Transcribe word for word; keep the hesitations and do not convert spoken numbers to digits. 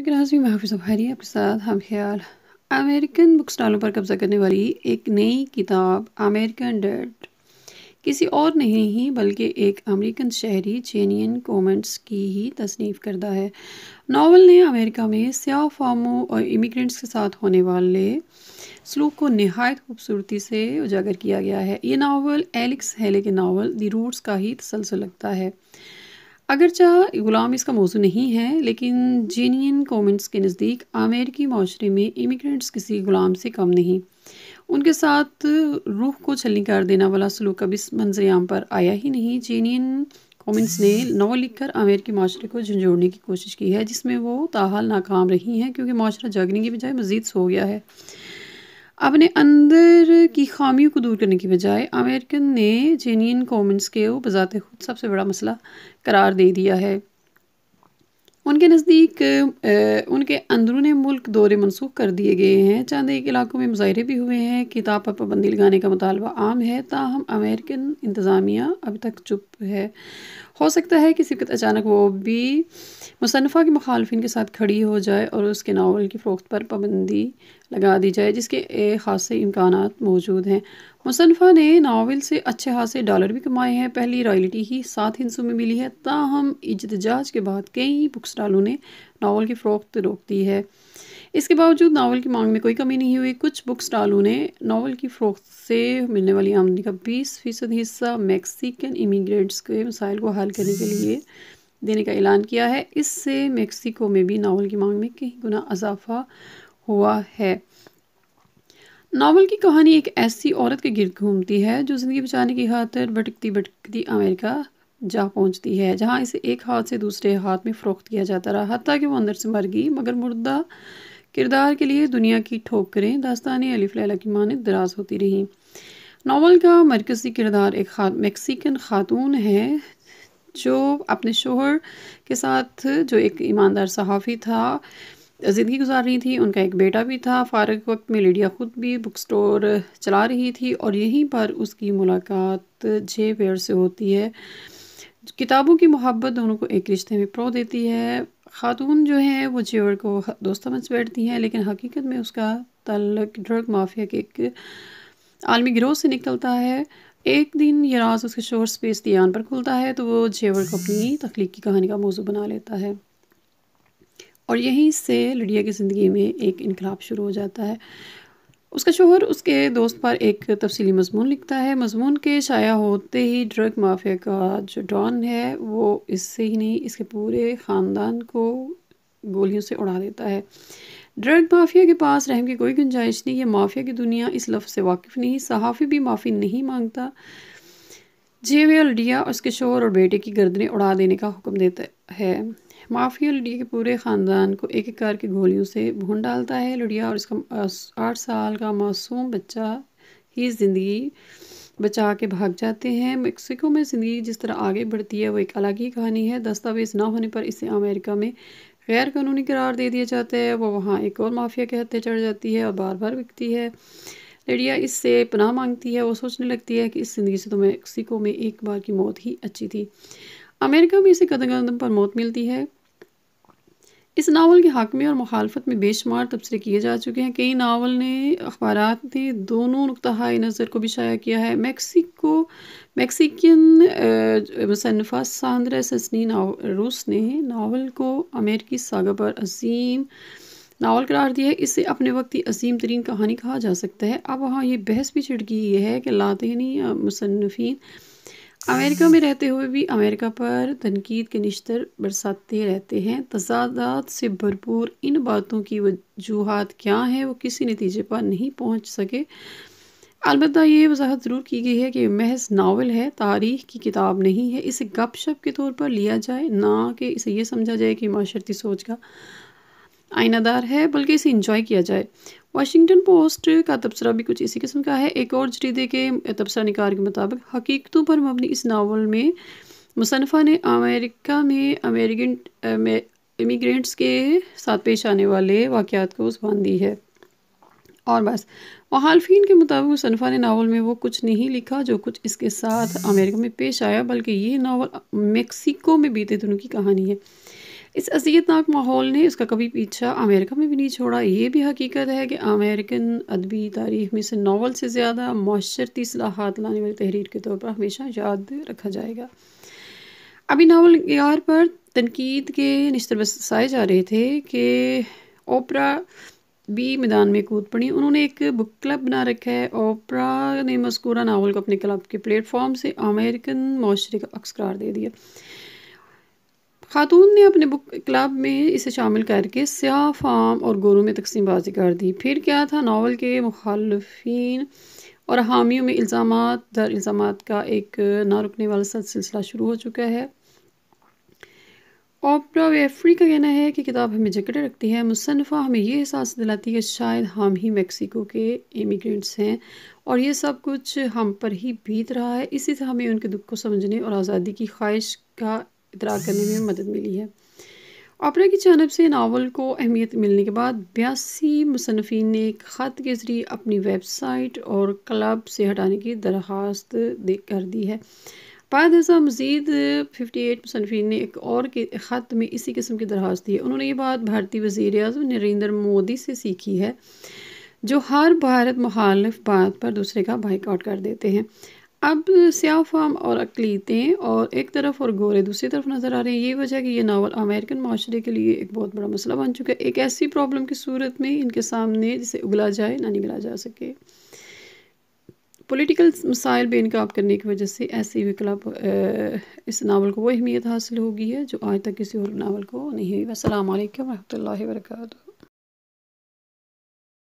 के नाज़रीन, मैं हाफिज़ ज़फ़ारी आपके साथ हम ख्याल। अमेरिकन बुक स्टॉलों पर कब्ज़ा करने वाली एक नई किताब अमेरिकन डैड किसी और नहीं बल्कि एक अमेरिकन शहरी जेनियन कॉमेंट्स की ही तसनीफ़ करदा है। नावल ने अमेरिका में स्याह फार्मों और इमिग्रेंट्स के साथ होने वाले सलूक को नहायत खूबसूरती से उजागर किया गया है। ये नावल एलेक्स हेले के नावल दी रूट्स का ही तसलसल लगता है। अगरचा ग़ुलाम इसका मौजू नहीं है, लेकिन जेनियन कॉमेंट्स के नज़दीक अमेरिकी माशरे में इमिग्रेंट्स किसी ग़ुलाम से कम नहीं। उनके साथ रूह को छलनी कर देने वाला सलूक कभी इस मंजरेआम पर आया ही नहीं। जेनियन कॉमेंट्स ने नावल लिखकर अमेरिकी माशरे को झंझोड़ने की कोशिश की है, जिसमें वो ताहाल नाकाम रही हैं, क्योंकि माशरा जागने की बजाय मज़ीद सो गया है। अपने अंदर की खामियों को दूर करने की बजाय अमेरिकन ने जेनियन कॉमेंट्स के बजाते खुद सबसे बड़ा मसला करार दे दिया है। उनके नज़दीक उनके अंदरून मुल्क दौरे मनसूख कर दिए गए हैं। चंद एक इलाकों में मुजाहरे भी हुए हैं। किताब पर पाबंदी लगाने का मुतालबा आम है, ताहम अमेरिकन इंतज़ामिया अभी तक चुप है। हो सकता है किसी वक्त अचानक वो भी मुसन्नफ़ा के मुखालफिन के साथ खड़ी हो जाए और उसके नावल की फ़रोख्त पर पाबंदी लगा दी जाए, जिसके खासे इम्कानात मौजूद हैं। मुसन्नफ़ा ने नावल से अच्छे खासे डॉलर भी कमाए हैं। पहली रॉयल्टी ही सात हिस्सों में मिली है। ताहम इज्तिजाज के बाद कई बुक स्टॉलों ने नावल की फ़रोख्त रोक दी है। इसके बावजूद नावल की मांग में कोई कमी नहीं हुई। कुछ बुक स्टॉलों ने नावल की फ़रोख्त से मिलने वाली आमदनी का बीस फ़ीसद हिस्सा मैक्सिकन इमिग्रेंट्स के मसाइल को हल करने के लिए देने का ऐलान किया है। इससे मैक्सिको में भी नावल की मांग में कई गुना इजाफा हुआ है। नावल की कहानी एक ऐसी औरत के गिर्द घूमती है जो ज़िंदगी बचाने की खातिर भटकती भटकती अमेरिका जा पहुंचती है, जहां इसे एक हाथ से दूसरे हाथ में फ़रोख्त किया जाता रहा, हत्ता कि वो अंदर से मर गई। मगर मुर्दा किरदार के लिए दुनिया की ठोकरें दास्तानी अलिफ लैला की मानद दराज होती रहीं। नावल का मरकज़ी किरदार एक मैक्सिकन खातून है जो अपने शोहर के साथ, जो एक ईमानदार सहाफ़ी था, ज़िंदगी गुजार रही थी। उनका एक बेटा भी था। फ़ारग वक्त में लिडिया खुद भी बुक स्टोर चला रही थी और यहीं पर उसकी मुलाकात जे वेयर से होती है। किताबों की मोहब्बत दोनों को एक रिश्ते में प्रो देती है। खातून जो है वो जेवर को दोस्त समझ बैठती हैं, लेकिन हकीकत में उसका ताल्लुक ड्रग माफिया के एक आलमी गिरोह से निकलता है। एक दिन ये राज उसके शोहर स्पेस दियान पर खुलता है, तो वो जेवर को अपनी तख्लीक की कहानी का मौजू बना लेता है और यहीं से लिडिया की ज़िंदगी में एक इनकलाब शुरू हो जाता है। उसका शोहर उसके दोस्त पर एक तफसीली मजमून लिखता है। मजमून के शाया होते ही ड्रग माफिया का जो डॉन है वो इससे ही नहीं, इसके पूरे ख़ानदान को गोलियों से उड़ा देता है। ड्रग माफिया के पास रहम की कोई गुंजाइश नहीं। ये माफिया की दुनिया इस लफ्ज़ से वाकिफ़ नहीं। सहाफ़ी भी माफ़ी नहीं मांगता। जेविया लिडिया और उसके शोहर और बेटे की गर्दनें उड़ा देने का हुक्म देता है। माफिया लिडिया के पूरे ख़ानदान को एक एक करके गोलियों से भून डालता है। लिडिया और इसका आठ साल का मासूम बच्चा ही ज़िंदगी बचा के भाग जाते हैं। मेक्सिको में ज़िंदगी जिस तरह आगे बढ़ती है वो एक अलग ही कहानी है। दस्तावेज़ ना होने पर इसे अमेरिका में गैर कानूनी करार दे दिया जाता है। वो वहाँ एक और माफिया के हत्थे चढ़ जाती है और बार बार बिकती है। लिडिया इससे पनाह मांगती है। वो सोचने लगती है कि इस ज़िंदगी से तो मेक्सिको में एक बार की मौत ही अच्छी थी। अमेरिका में इसे कदम कदम पर मौत मिलती है। इस नावल के हक़ में और मुखालफत में बेशुमार तबसरे किए जा चुके हैं। कई नावल ने, अखबारात ने दोनों नुक्ता-ए नज़र को भी शाया किया है। मैक्सिको मैक्सिकन मुसन्निफ़ा सांद्रा सस्नी रूस ने नावल को अमेरिकी सागा पर अजीम नावल करार दिया है। इसे अपने वक्त की अजीम तरीन कहानी कहा जा सकता है। अब वहाँ ये बहस भी छिड़ गई है कि लातिनी मुसन्निफ़ीन अमेरिका में रहते हुए भी अमेरिका पर तनकीद के निश्तर बरसाते रहते हैं। तज़ादात से भरपूर इन बातों की वजूहात क्या हैं, वो किसी नतीजे पर नहीं पहुंच सके। अलबत्ता ये वजाहत ज़रूर की गई है कि महज नावल है, तारीख़ की किताब नहीं है। इसे गपशप के तौर पर लिया जाए, ना कि इसे ये समझा जाए कि माशरती सोच का आईनादार है, बल्कि इसे इंजॉय किया जाए। वाशिंगटन पोस्ट का तबसरा भी कुछ इसी किस्म का है। एक और जरीदे के तबसरा निगार के मुताबिक हकीकतों पर मबनी इस नावल में मुसन्निफ़ा ने अमेरिका में अमेरिकन इमिग्रेंट्स के साथ पेश आने वाले वाक़यात को ज़ुबान दी है। और बस मुखालफिन के मुताबिक मुसन्निफ़ा ने नावल में वो कुछ नहीं लिखा जो कुछ इसके साथ अमेरिका में पेश आया, बल्कि ये नावल मेक्सिको में बीते दिनों की कहानी है। اس اذیتناک ماحول نے اس کا کبھی پیچھا امریکہ میں بھی نہیں چھوڑا۔ یہ بھی حقیقت ہے کہ امریکن ادبی تاریخ میں سے ناول سے زیادہ معاشرتی اصلاحات لانے والی تحریر کے طور پر ہمیشہ یاد رکھا جائے گا۔ ابھی ناول نگار پر تنقید کے نشتر بسائے جا رہے تھے کہ اوپرا بھی میدان میں کود پڑی۔ انہوں نے ایک بک کلب بنا رکھا ہے۔ اوپرا نے مذکورہ ناول کو اپنے کلب کے پلیٹ فارم سے امریکن معاشرے کا عکس قرار دے دیا۔ خاتون نے اپنے بک کلب میں اسے شامل کر کے سیاہ فام اور گوروں میں تقسیم بازی کر دی۔ پھر کیا تھا، ناول کے مخالفین اور حامیوں میں الزامات در الزامات کا ایک نہ رکنے والا سلسلہ شروع ہو چکا ہے۔ اوپرا ویفری کا کہنا ہے کہ کتاب ہمیں جکڑے رکھتی ہے۔ مصنفہ ہمیں یہ احساس دلاتی ہے کہ شاید ہم ہی میکسیکو کے امیگرینٹس ہیں اور یہ سب کچھ ہم پر ہی بیت رہا ہے۔ اسی سے ہمیں ان کے دکھ کو سمجھنے اور آزادی کی خواہش کا ادراک کرنے میں مدد ملی ہے۔ اوپرا کی جانب سے ناول کو اہمیت ملنے کے بعد بیاسی مصنفین نے ایک خط کے ذریعے اپنی ویب سائٹ اور کلب سے ہٹانے کی درخواست کر دی ہے۔ بعد ازاں مزید اٹھاون مصنفین نے ایک اور کے خط میں اسی قسم کی درخواست دی ہے۔ انہوں نے یہ بات بھارتی وزیر اعظم نریندر مودی سے سیکھی ہے، جو ہر بھارت مخالف بات پر دوسرے کا بائیکاٹ کر دیتے ہیں۔ اب سیاہ فام اور اقلیتیں اور ایک طرف اور گورے دوسری طرف نظر آ رہے ہیں۔ یہ وجہ کہ یہ ناول امریکن معاشرے کے لیے ایک بہت بڑا مسئلہ بن چکا ہے، ایک ایسی پرابلم کی صورت میں ان کے سامنے جسے اگلا جائے نہ نگلا جا سکے۔ پولیٹیکل مسائل بے نقاب کرنے کی وجہ سے ایسے ہوئے کلب اس ناول کو وہ اہمیت حاصل ہوگی ہے جو آج تک کسی اور ناول کو نہیں ہوئی۔ السلام علیکم و رحمۃ اللہ وبرکاتہ۔